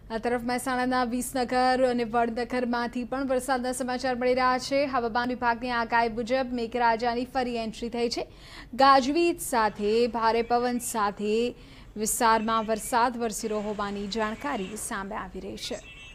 આ તરફ મહેસાણાના વિસનગર અને વડનગરમાંથી પણ વરસાદના સમાચાર મળી રહ્યા છે। હવામાન વિભાગની આગાહી મુજબ મેઘરાજાની ફરી એન્ટ્રી થઈ છે। ગાજવીજ સાથે ભારે પવન સાથે વિસ્તારમાં વરસાદ વરસી રહ્યો હોવાની જાણકારી સામે આવી રહી છે।